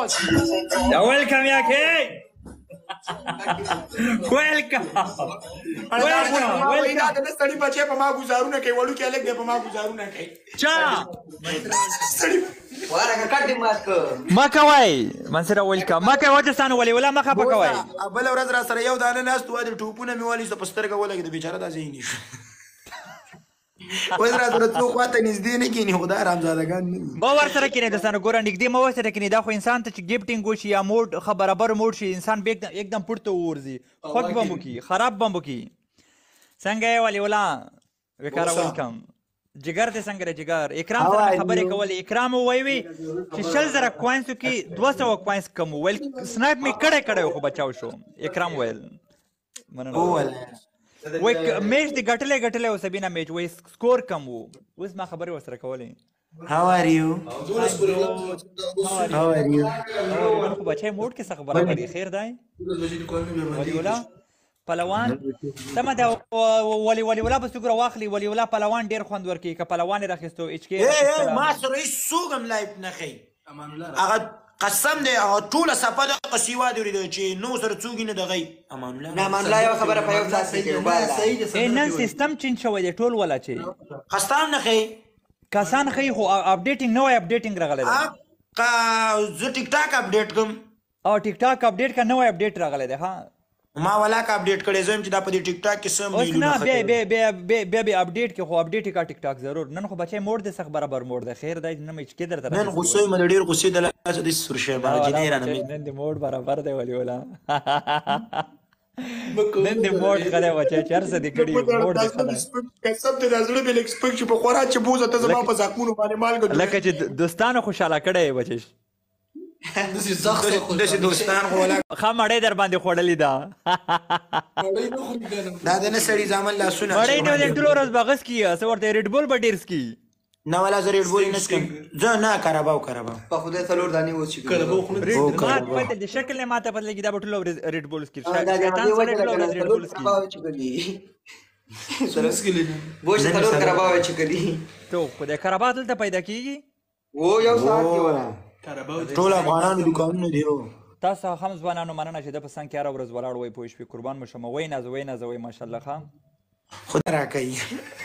ويلكم يا كي ويلكم ويلکم دا ستړي بچي په ما گزارونه کوي وړو کې الګ په ما گزارونه کوي چا واره کټ ماسک ما کوي منصور ويلکم ما کوي وجستان ولي ولا ما خپه کوي بل ورځ را سره یو دانه ناس تو د ټوپونه می ولي په سترګه ولګي د بیچاره د ذهني وزرا سره څو خواته نږدې نه کینی خدای رحمزادګان نه ما ور سره کینې د سره ګور نږدې ما ور سره کینې دا خو انسان ته چې گیفټینګ وشي یا موډ خبرابر موډ شي انسان به एकदम پورته ورزي خوګ بمو کی خراب بمو کی څنګه ولي ولا وکړه ویلکم جګر ته څنګه جګر اکرام سره خبرې کولې اکرام وایوي چې شل زره کوینز کې 200 کوینز کم ویل سنایپ می کړه خو بچاو شو اکرام ویل مننه وای میچ دی ګټلې او سبینا میچ وای سکور کم وو اوس ما خبرې وسره کولې هاو ار یو خو بچای موډ کې څه خبره کړې خیر دای ولی ولا پهلوان سم دا ولی ولا په سګره واخلي ولی ولا پهلوان ډیر خوند ورکي ک پهلوان راخستو اچ کې ما سره سوګم لایپ نه خي امان الله هغه قسم دی ټوله صفه د قصیوا دی چې نو سره څوګینه دغی امان الله نه امان الله یو خبره په یو ځای کې وباله نن سیستم چینج شوی دی ټول ولا چې خستان نه خي کسان خي خو اپډیټینګ نو اپډیټینګ راغلی دی زه ټیک ټاک اپډیټ کوم او ټیک ټاک اپډیټ کا نو اپډیټ راغلی دی ها ما ولا کا اپډیټ کړی زم چې دا په دې ټیک ټاک کې سم دی نه به اپډیټ کې خو اپډیټ کا ټیک ټاک ضرور نن خو بچي موډ د سخ برابر موډ د خیر دای نه مې کې درته نن غصه مې ډیر غصه د لاس د سرشه باندې جنې رانه نن د موډ برابر دی ولی ولا نن د موډ کړه بچي چرسه دی کړي موډ د قسم ته نظر به ایکسپیکټ چې په خورا چې بوزه ته زما په ځکونو باندې مال ګټه لکه چې دوستانو خوشاله کړي بچي داسې دوستان خو ولا خامړې در باندې خوړلې ده دا د نه سړي ځامن لاسونه مړې نه ولې ټول ورځ بغس کی څه ورته ریډ بول به ډیر سکی نه ولا زه ریډ بول نه سکم زه نه کاراباو په خدای څلور دانی و چې کاراباو خو د شکل نه ماته بدلږي دا ټول ریډ بول سکی شیطان سره ټول ریډ بول سکی سره سکی بوش څلور کاراباو چې کدي ته خدای کاراباو دلته پیدا کیږي و یو ساعت کې وره ټول افغانانو دکانونه دی تاسو هم ځوانانو مننه چې د پسند کې هر ورځ ولاړ وای پوه شوي قربان مو شم وای نه زوی ماشاءالله خام خدا راکړي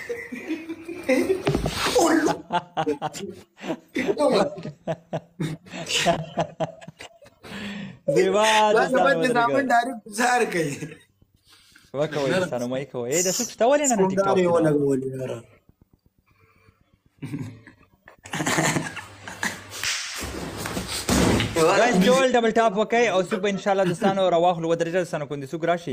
زیوا دا په ځامن ډایرکټ گزار کوي وکوي سره مې کوي دا څه ټول نه ټیک ټاک ولا ولې guys ټول ډبل ټاپ وکای او سوپ ان شاء الله دوستانو رواخلو ودرجه سن کوندې سوق راشي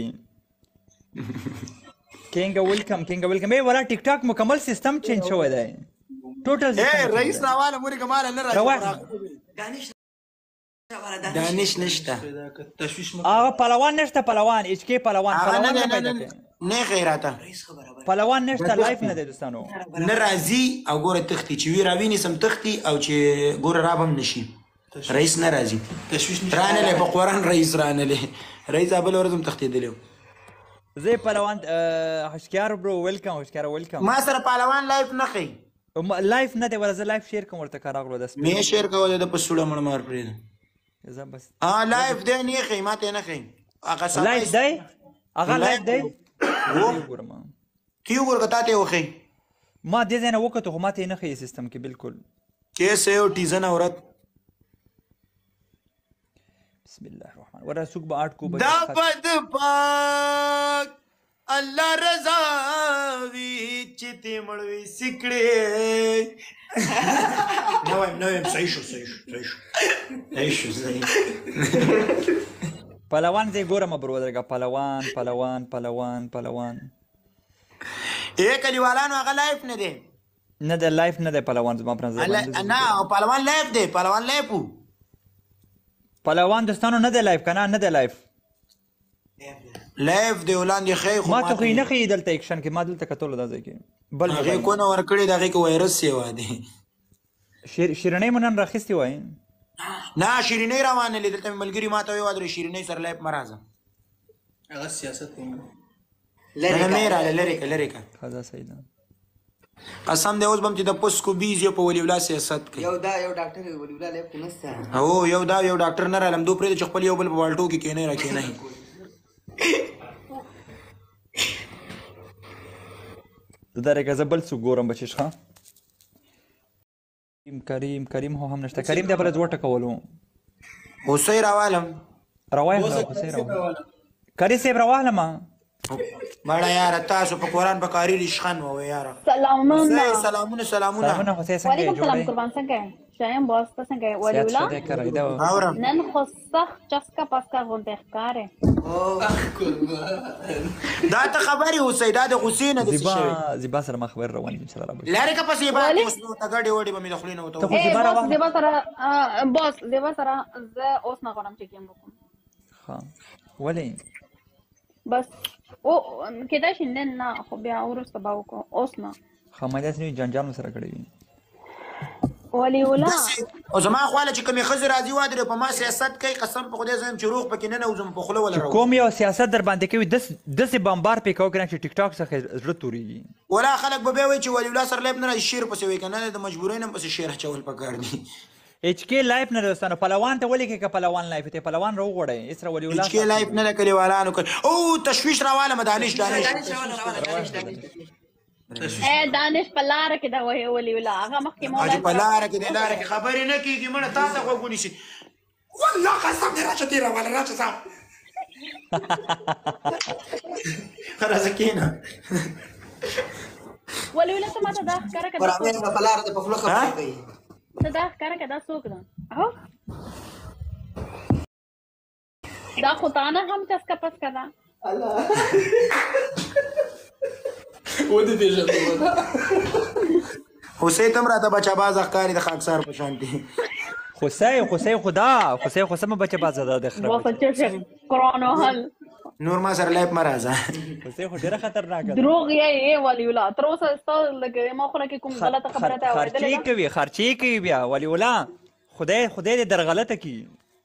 کینګ ویلکم ای ولا ټیک ټاک مکمل سیستم چینج شوی دی ټوټل اے رئیس راواله موري کمال نه راځي دانش نشته هغه پهلوان نشته پهلوان اچ کې پهلوان نه پیدا کړي نه غیراته پهلوان نشته لایف نه دی دوستانو نه راځي او ګوره تختی چې وی راویني سم تختی او چې ګوره رابم نشي رئیس نه راځي رانه له په قران رئیس رانه له رئیس ابل ورزم تختیدلو زه پهلوان هشکار برو ویلکم ما سره پهلوان لایف نه خي لایف نه دی ورزه لایف شیر کوم ورته کاراغلو د می شیر کول د پسوړه مړ مار پرې زه بس لایف دی نه خي ماته نه خي هغه لایف دی هغه لایف دی وګورم کیو ورګه ته وخی ما دې نه وکړو خو ماته نه خي سیستم کې بالکل کیسه او ټیزن اورت بسم الله الرحمن ورا سوق به 8 کو دا بد پاک الله رضا وی چې ته مړوي سکړې نو صحیح شو پهلوان دې ګورم برو درګه پهلوان اے کلیوالانو هغه لایف نه دی نه د لایف نه دی پهلوان زما پر ځای نه پهلوان لایف دی پهلوان لایفو پهلوان دوستانو نه دی لایف کنه نه دی لایف دی ولاندې خی خو ما ته خو نه خي دلته اکشن کې ما دلته کتل دا ځای کې بل هغه کو نه ورکړی دغه کې وایرس سیوا دی شیرینې مونږ راخستی وای نه شیرینې روانه لیدل ته ملګری ماته وای ودرې شیرینې سره لایف مرزه هغه سیاست کوم لری کا خدا صحیح ده قسم دی اوس به هم چې د پسکو بیز یو په ولی الله سیاست کوي یو دا یو ډاکټر ولی الله لیب کې نشته هو یو دا یو ډاکټر نه رالم دو پرې چې خپل یو بل په والټو کې کینې را کینې دا رګه زبل څو ګورم بچی ښه کریم هو هم نشته کریم د بل زوټه کولو اوسې راوالم روایت کری سیب روالم مړه یار تاسو په قرآن په کاری رشخن وو یار سلامونه سلامونه سلامونه خو څنګه وعلیکم السلام جوړه قربان څنګه شایم باس ته څنګه ولی ولا اورم نن خو سخت چسکا پاسکا غونډه ښکارې دا ته خبري اوسې دا د غسین د څه شوی زیبا سره ما خبر روان ان شاء الله لاره کا پسې با اوس نو تګړې وړې به مې دخلینه وته ته خو زیبا روان باس زیبا سره زه اوس نه غواړم چې کیم وکم ها ولې بس او کېدای شي نن نه خو بیا وروسته به وکړو اوس نه خمالات نه جنجال سره کړی ولی ولا او زما خواله چې کومې ښځې راځي وادرې په ما سیاست کوي قسم په خدای زم چې روغ پکې نه نوځم په خوله ولا کوم یو سیاست در باندې کوي داسې بمبار پې کوو کنه چې ټیک ټاک څخه زړه تورېږي ولا خلک به بیا وایي چې ولی الله سره لیب نه راشي شعر پسې وایي که نه د مجبورۍ نه پسې شعر اچول پکار دي ایچ کې لایف نه دوستانو پلوان ته ولې کې که پلوان لایف ته پلوان راوغوړی اسره ولی الله هیڅ کې لایف نه لکه لیوالانو کوي او تشویش راواله دانش دانش په لاره کې دا وایي ولي ولا هغه مخکې اجي په لاره کې د لاره کې خبرې نه کېږي مړه تا ته غوږ ونیسي والله قسم دې راشه تېره واله راشه صاحب راځه کښېنه ولي ولا ته ماته دا ښکاره که پر هغې به په لاره د په خوله خبرې کوي ته دا ښکاره که دا څوک ده اهو دا خو تا نه هم چسکه پسکه ده حسین تم راته بچه باز ښکاري د خاکسار په شان دي خوسی خدا خوسی خو سمه بچه بازه ده د خراب واسه چشه قرآن وهل نور ما سره لایف مه راځه خوسی خو ډېره خطرناکه ده دروغ یې ولي ولا تر اوسه ستا لکه ما خوله کې کوم غلطه خبره ته اورېدلې ده خرچې کوي بیا ولي ولا خدای دې در غلطه کړي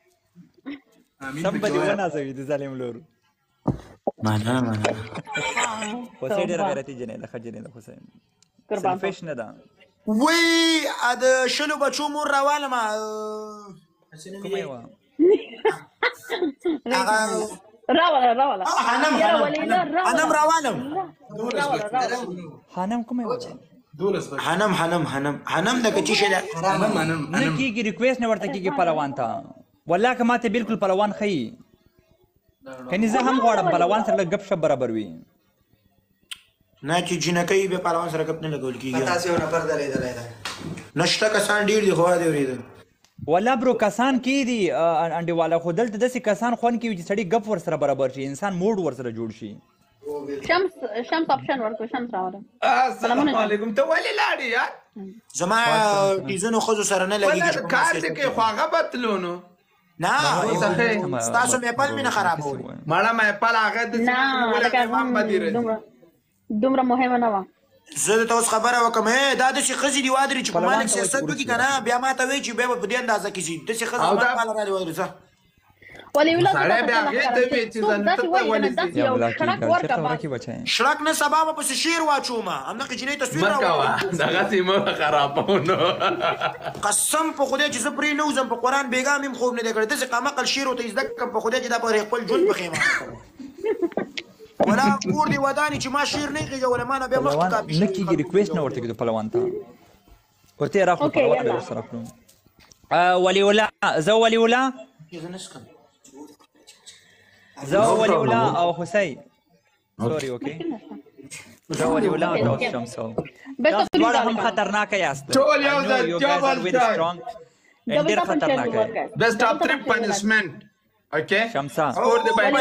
سم به دې ونازوي د ظالم لور مننه خوسی ډېره غیرتي جنۍ ده ښه جنۍ ده خوسی قربان سلفش نه ده وی د شلو بچو مور راوالم کومه یې وه راوله حنم راوالم حنم کومه یې وه حنم د کچی شه ده نه کېږي ریکویسټ نه ورته کېږي پلوان ته والله که ماته بالکل پلوان ښیي کني زه هم غواړم پلوان سره لږ ګپ شپ برابر وي نه چې جنکۍ به پهلوان سره ګپ نه لګول کېږي تاسې یو نفر درېدلی ده نشته کسان ډېر دي خو دې اورېدل والله برو کسان کې دي انډیواله خو دلته داسې کسان خوند کوي چې سړی ګپ ورسره برابر شي انسان موډ ورسره جوړ شي شمس اپشن ورکو شمس راوله السلام علیکم ته ولې لاړې یار زما ټیزونو ښځو سره نه لګېږي ولا کار دې کوي خو هغه بدلو نو نه ستاسو میپل مې نه خرابوي مړه میپل هغه د دومره مهمه نه وه زه درته اوس خبره وکړم دا داسې ښځې دي وادرې چې په ما لږ سیاست وکړي که نه بیا ما ته وایي چې بیا به په دې اندازه کې شي داسې ښځې ما پاله رالې وادرې ځه ولي ولا سړی بیا هغې ته وایي چې ځان ته ولې شړک نه سبا به پسې شعر واچوم همدغې جینۍ تصویر مه کوه دغسې مه خرابوو نو قسم په خدای چې زه پرې نه وځم په قرآن بېګا مې هم خوب نه دی کړی داسې قامقل شعر ورته زده کړم په خدای چې دا به خپل ژوند پخېمه ولا کور دی ودانې چې ما شعر نه غېږولی ما نه بیا مخکې کاپي نه کېږي ریکویسټ نه ورته کېږي پلوان ته ورته یې راخلو پلوان به ورسره کړو ولي ولا زه ولي ولا او حسی سوري اوکې زه ولي ولا او تاسو شمس تاسو دواړه هم خطرناکه یاست ټول یو ځای ډېر خطرناکه یاست best top 3 punishment okay شمسا سکور دې باید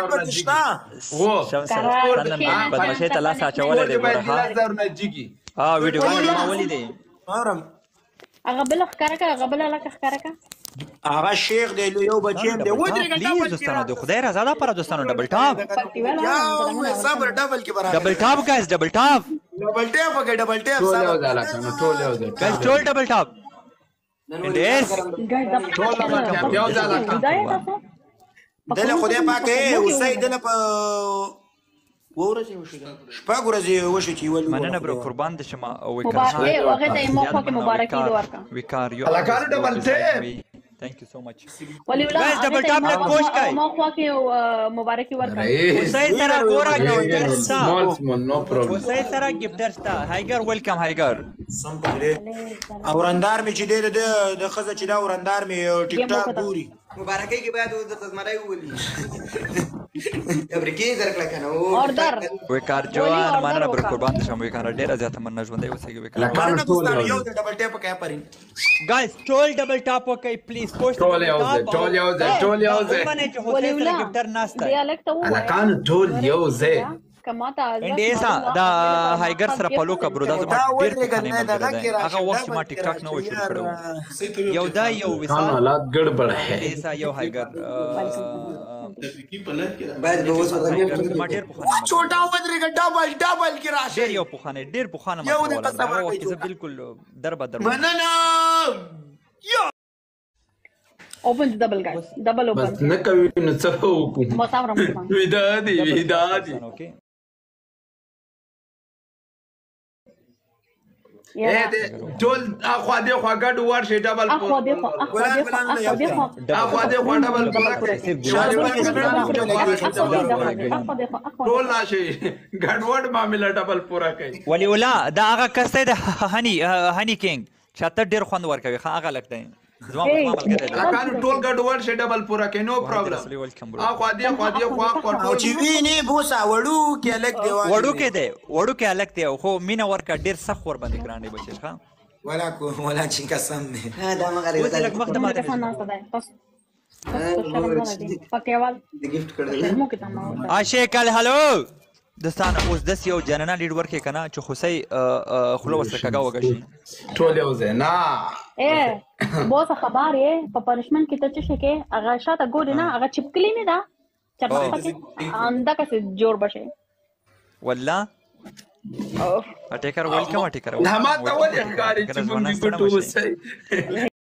بدمشۍ ته لاس اچولی دی ګوره ها ویډیوګانې ما ولیدې اورم هغه بله ښکاره که هغه بله هلکه ښکاره که هغه شیخ دی یو بچی هم دی پلیز دوستانو د خدای رضا دپاره دوستانو ډبل ټاپ صبر ډبل کې برابر ډبل ټاپ ګایز ډبل ټاپ ډبل ټیپ وکړه ډبل ټیپ ټول یو ځای لکه ټول یو ځای ګایز ټول ډبل ټاپ دله خدای پاک اوسئ دله په ورځې وشي شپږ ورځې وشي چې ولي مننه برو قربان دې شم او مبارک دی هغه ته مو خو کې مبارکي دی ورکا وکار یو هلکانو ډبل ټیپ. ثانک یو سو مچ ولی ولا Guys, double tap له کوش کوي. مو خو کې مبارکي ورکا حسین سره ګورا ګفټر ستا small no problem. حسین سره ګفټر ستا هایګر ویلکم هایګر سم پکړې اورندار می چې د خزه چې دا اورندار می ټیک ټاک ګوري مبارکۍ کې باید د زمرای وولي ابرکی درکړه کنه اوردر وکار جوان مننه برو قربان دې شم وکار ډیره زیاته مننه ژوندۍ اوسېږي وکار مننه دوستانو یو د ډبل ټیپ کې پرین guys ټول ډبل ټاپ وکړئ پلیز پوسټ ټول یو ځای، ټول یو ځای، ټول یو ځای. باندې چې حسین سره ګفټر ناشته دی الک ته هلکانو ټول یو ځای. کما ته انډیسا دا هایګر سره پالو کبرو دا زما دا ډیر ولې پخوانی ګنده ملګری دغه دی کې راشه هغه وخت چې ما ټیک ټاک نه و شروع کړو یو دا یو کانو وصال حالات ګډبډ ہے. انډیسا یو هایګر باید به اوس ورته ما ډیر پخوانی छोटा ودرېږه ډبل کې راشه ډیر یو پخوانی ډیر پخوانی یو ما د کوله قسم هغه وخت راکړئ زه بالکل در بدر مننه اوپن ډبل ګایز ډبل بس اوپن نه کوي نو څه وکړو. مصاور رحمان ودا دي اوکې اے دې ټول اخوا دې خوا ګډ ورشي ډبل اخو دی خو اخو دی خو اخو دی خو اخوا دې خوا ډبل پورا ټول راشي ګډوډ معاملې ډبل پورا کوي. ولی ولا دا هغه کس دی د هنی کینګ چاته ډیر خوند ورکوي هغه لګته زما په ملګری دی هلکانو ټول ګډ ورشي ډبل پورا کوي نو پرابلم. اخوا دې خوا او ټول چې ویني بوسا وړو کې الګ دی وړو کې الګ دی خو مینا ورکا ډیر سخت ور باندې ګرانډي بچی ښا ولا چې قسم نه دا مغه اوس لږ وخت ما ماته ته نه ستای تاسو پکېوال د گیفت کړل مو کې تمام عاشق هلو دستانه اوس دس یو جننا لیډ ورکې کنه چې خوسي خلو وسره کاګه وګشي ټول یو ځای نه. اے بہت خبر ہے په پنشمنت کې ته چې کې هغه شاته ګوري نه هغه چپکلی نه دا چرته پکې انده کسه جوړ بشه والله اټیکر ویلکم اټیکر ما ته ولې ښکاري چې موږ ګټو وسه